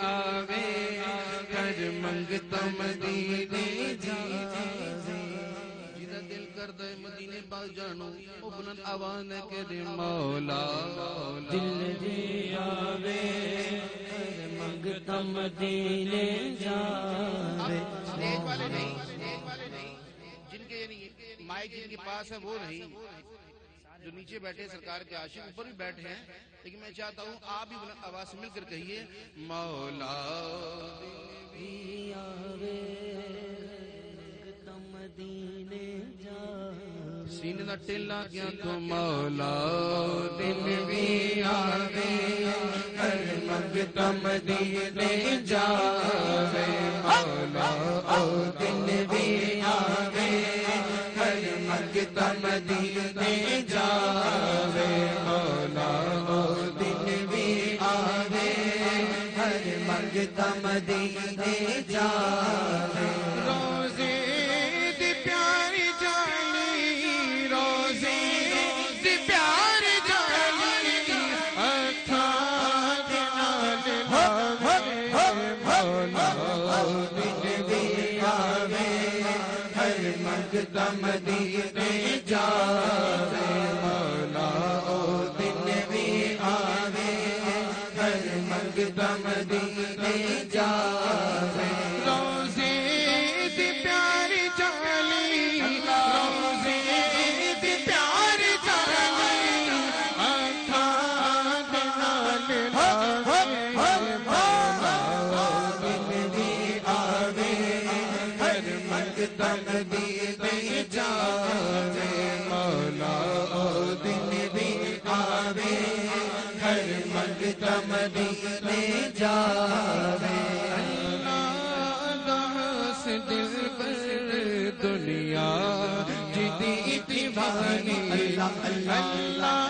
آوے ہر منگتا مدینے جاوے جدا دل کردہ مدینے پاک جانو او بلند آواز نے کہے مولا دل جی آوے ہر منگتا مدینے جاوے اسٹیج والے نہیں جن کے یعنی مائک جن کے پاس ہے وہ نہیں جو نیچے بیٹھے سرکار کے عاشق اوپر بھی بیٹھے ہیں لیکن میں چاہتا ہوں آپ بھی بلند آواز سے مل کر کہیے مولا آوے منگتا مدینے جاوے سینے نہ ٹیلا گیا تو مولا دل بھی آوے ہر منگتا مدینے جاوے مولا او دل بھی آوے ہر منگتا مدینے جاوے مولا او دل بھی آوے ہر منگتا مدینے جاوے روزے دی پیاری جالی روزے دی پیاری جالی اکھاں دے نال لاوے مولا دل بھی آوے ہر منگتا مدینے جاوے مولا او دل بھی آوے ہر منگتا مدینے جاوے روزے دی پیاری جالی روزے دی پیاری جالی اکھاں دے نال لاوے مولا دل بھی آوے ہر منگتا مدینے جاوے مولا او دل بھی آوے ہر منگتا مدینے جاوے اللہ سے دل پر دنیا جدی دیوانی اللہ